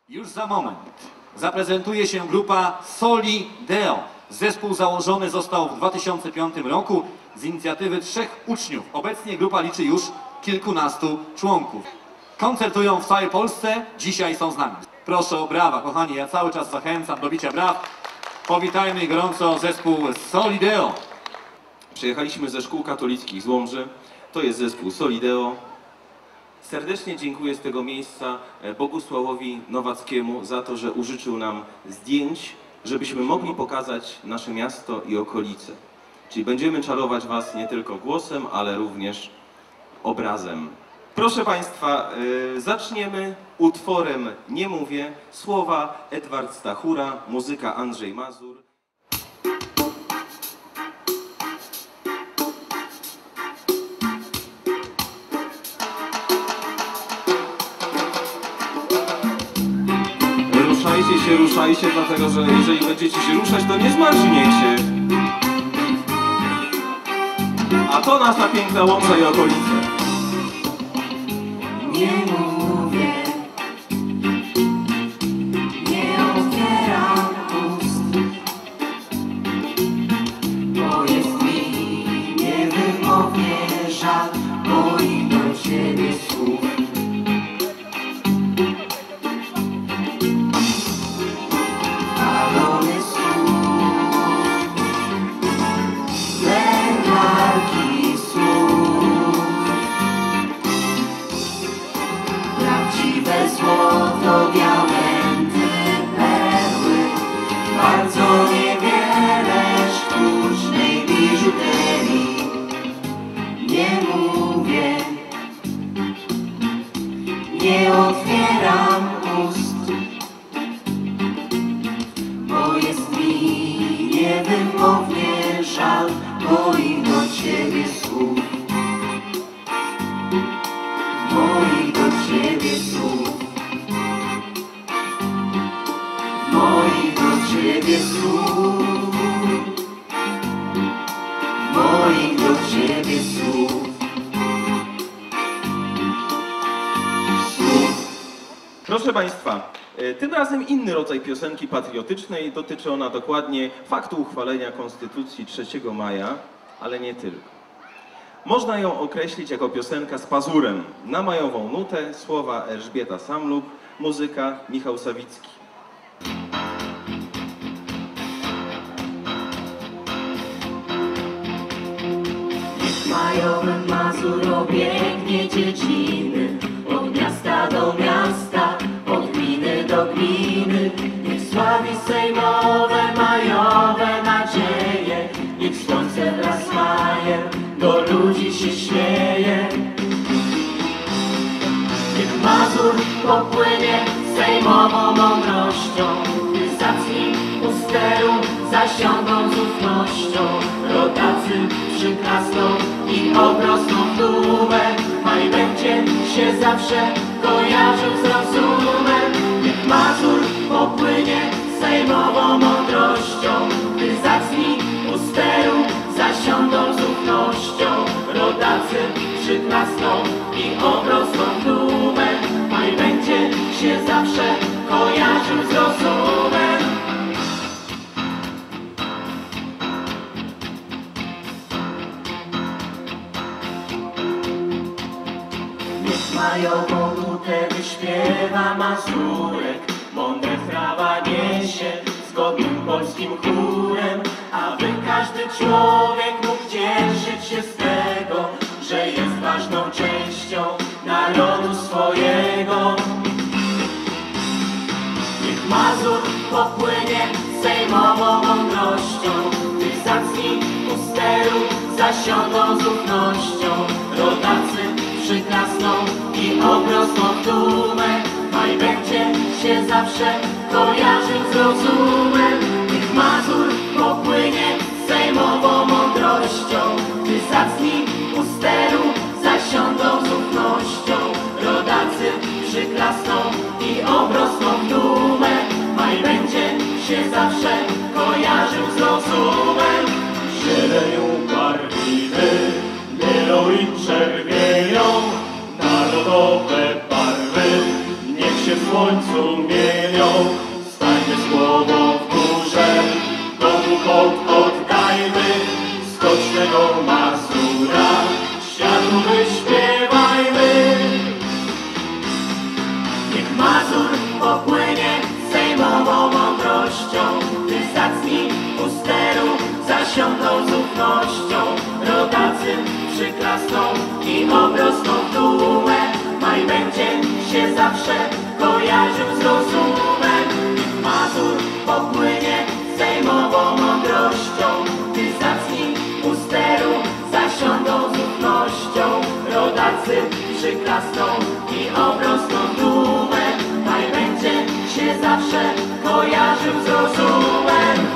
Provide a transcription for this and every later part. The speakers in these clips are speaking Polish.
Już za moment zaprezentuje się grupa Solideo. Zespół założony został w 2005 roku z inicjatywy 3 uczniów. Obecnie grupa liczy już kilkunastu członków. Koncertują w całej Polsce, dzisiaj są z nami. Proszę o brawa, kochani, ja cały czas zachęcam do bicia braw. Powitajmy gorąco zespół Solideo. Przyjechaliśmy ze szkół katolickich z Łomży. To jest zespół Solideo. Serdecznie dziękuję z tego miejsca Bogusławowi Nowackiemu za to, że użyczył nam zdjęć, żebyśmy mogli pokazać nasze miasto i okolice. Czyli będziemy czarować Was nie tylko głosem, ale również obrazem. Proszę Państwa, zaczniemy utworem Nie mówię, słowa Edward Stachura, muzyka Andrzej Mazur. Ruszajcie, dlatego że jeżeli będziecie się ruszać, to nie zmarzniecie. A to nasza piękna Łomża i okolice. Nie mówię, nie otwieram ust, bo jest mi niewymownie żal moich do Ciebie słów. Palony słów, wędlarki słów, prawdziwe złoto, diamenty, perły, bardzo niewiele sztucznej biżuterii. Nie mówię, nie otwieram ust, bo jest mi niewymownie żal moich do Ciebie słów. Moich do Ciebie słów. Moich do Ciebie słów. Moich do Ciebie słów. Proszę Państwa, tym razem inny rodzaj piosenki patriotycznej. Dotyczy ona dokładnie faktu uchwalenia Konstytucji 3 maja, ale nie tylko. Można ją określić jako piosenka z pazurem. Na majową nutę słowa Elżbieta Samluk, muzyka Michał Sawicki. Niech majowym Mazur obiegnie dziedziny, od miasta do miasta, od gminy do gminy. Niech sławi sejmowe, majowe nadzieje, niech słońce wraz z majem do ludzi się śmieje. Niech Mazur popłynie sejmową mądrością, gdy zacni u steru zasiądą z ufnością. Rodacy przyklasną i obrosną w dumę, maj będzie się zawsze kojarzył z rozumem. Niech Mazur popłynie sejmową mądrością, gdy zacni u steru zasiądą z ufnością. Rodacy przyklasną i obrosną w dumę, maj będzie się zawsze kojarzył z rozumem. Niech majową nutę wyśpiewa Mazurek, mądre prawa niesie zgodnym polskim chórem, aby każdy człowiek mógł cieszyć się z tego, że jest ważną częścią narodu swojego. Niech Mazur popłynie sejmową mądrością, gdy zacni u steru zasiądą z ufnością. Rodacy przyklasną i obrosną w dumę, maj będzie się zawsze kojarzył z rozumem. Niech Mazur popłynie sejmową mądrością, gdy zacni u steru zasiądą z ufnością. Rodacy przyklasną i obrosną w dumę, maj będzie się zawsze kojarzył z rozumem. Zielenią barwimy, bielą i czerwienią, narodowe barwy, niech się w słońcu mienią. zawsze kojarzył z rozumem. Mazur popłynie sejmową mądrością, gdy zacni u steru zasiądą z ufnością. Rodacy przyklasną i obrosną dumę, taj będzie się zawsze kojarzył z rozumem.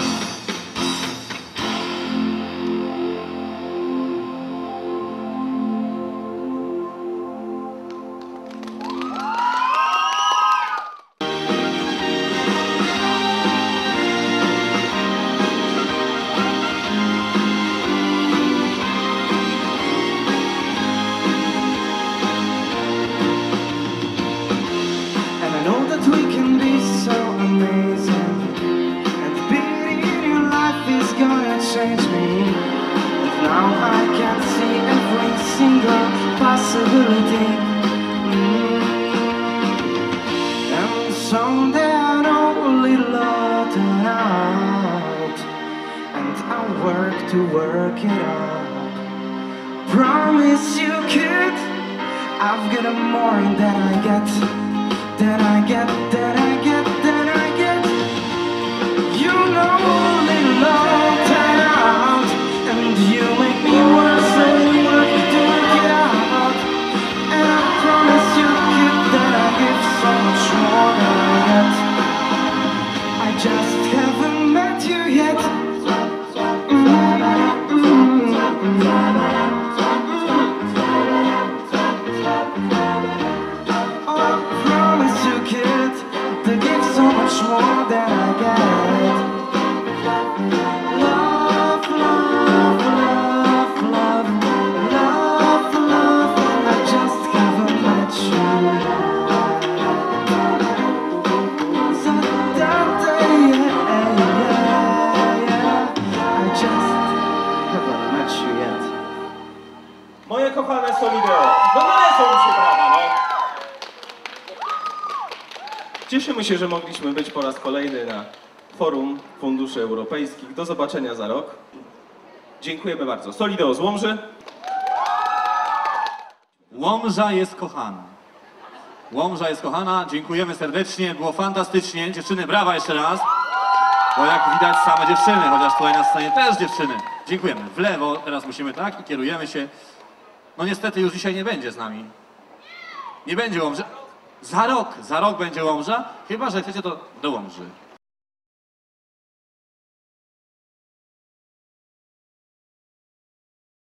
And I know that we can be so amazing, and the beauty in your life is gonna change me. And now I can see every single possibility. And someday I know a little turn out, and I'll work to work it out. Promise you, kid, I've got more than I get. That I get, that I get, that I get. You know a little love turn out, and you make me work so work to get out. And I promise you, kid, that I give so much more than I get. I just haven't met you yet. More than I get. Love, love, love, love, love, love. I just haven't met you. So I just haven't met you yet. Moje kochane Solideo, no nalecą się brawa, no. Cieszymy się, że mogliśmy być po raz kolejny na Forum Funduszy Europejskich. Do zobaczenia za rok. Dziękujemy bardzo. Solideo z Łomży. Łomża jest kochana. Łomża jest kochana, dziękujemy serdecznie, było fantastycznie. Dziewczyny, brawa jeszcze raz. Bo jak widać same dziewczyny, chociaż tutaj na scenie też dziewczyny. Dziękujemy. W lewo teraz musimy, tak? I kierujemy się. No niestety już dzisiaj nie będzie z nami. Nie będzie Łomży. Za rok będzie Łomża, chyba że chcecie to do Łomży.